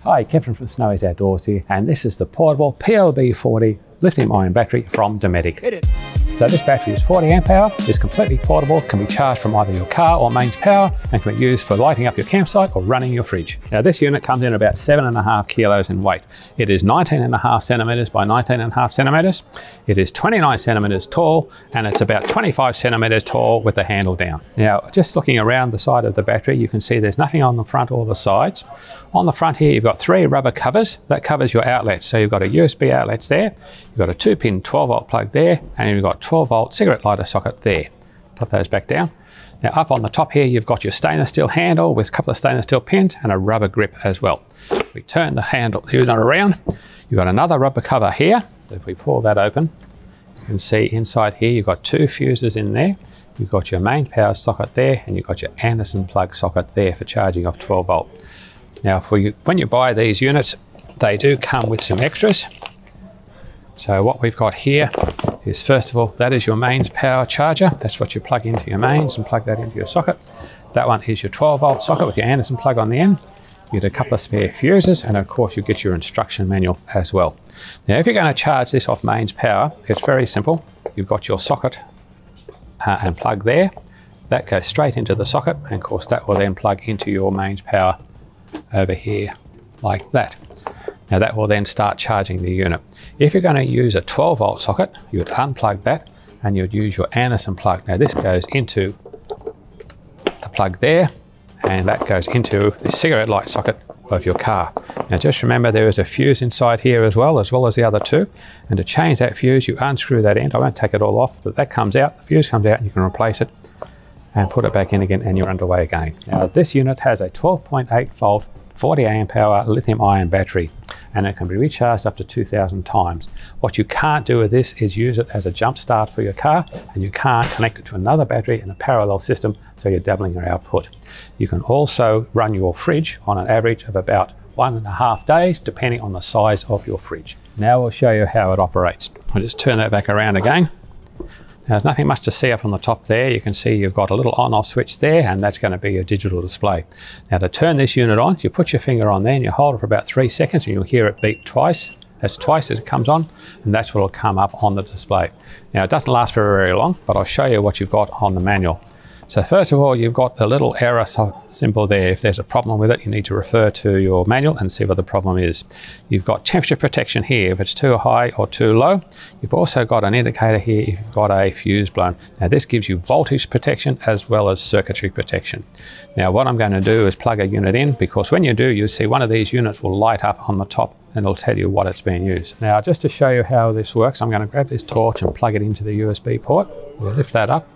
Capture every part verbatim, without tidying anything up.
Hi, Kevin from Snowy's Outdoors here, and this is the portable P L B forty lithium ion battery from Dometic. Hit it. So this battery is forty amp hour, is completely portable, can be charged from either your car or mains power, and can be used for lighting up your campsite or running your fridge. Now this unit comes in about seven and a half kilos in weight. It is nineteen and a half centimeters by nineteen and a half centimeters. It is twenty-nine centimeters tall, and it's about twenty-five centimeters tall with the handle down. Now, just looking around the side of the battery, you can see there's nothing on the front or the sides. On the front here, you've got three rubber covers that covers your outlets. So you've got a U S B outlets there, you've got a two pin twelve volt plug there, and you've got twelve volt cigarette lighter socket there. Put those back down. Now up on the top here, you've got your stainless steel handle with a couple of stainless steel pins and a rubber grip as well. We turn the handle unit around. You've got another rubber cover here. If we pull that open, you can see inside here, you've got two fuses in there. You've got your main power socket there, and you've got your Anderson plug socket there for charging off twelve volt. Now for you, when you buy these units, they do come with some extras. So what we've got here is, first of all, that is your mains power charger. That's what you plug into your mains and plug that into your socket. That one is your twelve volt socket with your Anderson plug on the end. You get a couple of spare fuses, and of course you get your instruction manual as well. Now if you're going to charge this off mains power, it's very simple. You've got your socket uh, and plug there. That goes straight into the socket, and of course that will then plug into your mains power over here like that. Now that will then start charging the unit. If you're going to use a twelve volt socket, you would unplug that and you'd use your Anderson plug. Now this goes into the plug there, and that goes into the cigarette light socket of your car. Now just remember, there is a fuse inside here as well, as well as the other two. And to change that fuse, you unscrew that end. I won't take it all off, but that comes out, the fuse comes out, and you can replace it and put it back in again, and you're underway again. Now this unit has a twelve point eight volt, forty amp hour lithium ion battery, and it can be recharged up to two thousand times. What you can't do with this is use it as a jump start for your car, and you can't connect it to another battery in a parallel system, so you're doubling your output. You can also run your fridge on an average of about one and a half days, depending on the size of your fridge. Now we'll show you how it operates. I'll just turn that back around again. Now, there's nothing much to see up on the top there. You can see you've got a little on-off switch there, and that's going to be your digital display. Now to turn this unit on, you put your finger on there and you hold it for about three seconds and you'll hear it beep twice. That's twice as it comes on, and that's what will come up on the display. Now it doesn't last for very long, but I'll show you what you've got on the manual. So first of all, you've got the little error symbol there. If there's a problem with it, you need to refer to your manual and see what the problem is. You've got temperature protection here if it's too high or too low. You've also got an indicator here if you've got a fuse blown. Now this gives you voltage protection as well as circuitry protection. Now what I'm going to do is plug a unit in, because when you do, you'll see one of these units will light up on the top and it'll tell you what it's being used. Now just to show you how this works, I'm going to grab this torch and plug it into the U S B port. We'll lift that up.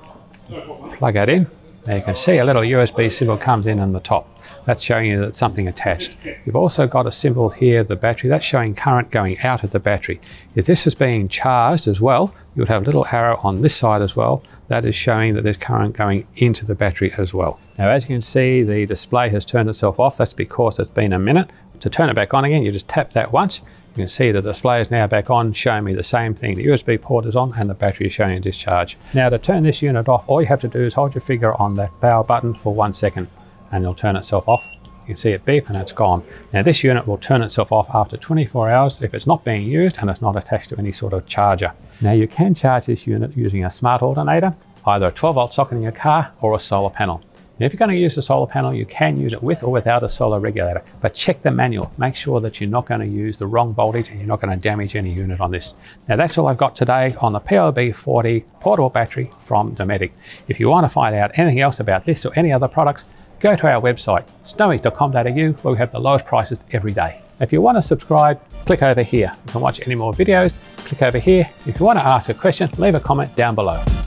Plug that in. Now you can see a little U S B symbol comes in on the top. That's showing you that something attached. You've also got a symbol here, the battery, that's showing current going out of the battery. If this is being charged as well, you would have a little arrow on this side as well. That is showing that there's current going into the battery as well. Now as you can see, the display has turned itself off. That's because it's been a minute. To turn it back on again, you just tap that once. You can see the display is now back on, showing me the same thing. The U S B port is on and the battery is showing a discharge. Now to turn this unit off, all you have to do is hold your finger on that power button for one second and it'll turn itself off. You can see it beep and it's gone. Now this unit will turn itself off after twenty-four hours if it's not being used and it's not attached to any sort of charger. Now you can charge this unit using a smart alternator, either a twelve volt socket in your car or a solar panel. Now, if you're going to use the solar panel, you can use it with or without a solar regulator, but check the manual. Make sure that you're not going to use the wrong voltage and you're not going to damage any unit on this. Now that's all I've got today on the P L B forty portable battery from Dometic. If you want to find out anything else about this or any other products, go to our website, snowies dot com dot A U, where we have the lowest prices every day. If you want to subscribe, click over here. You can watch any more videos, click over here. If you want to ask a question, leave a comment down below.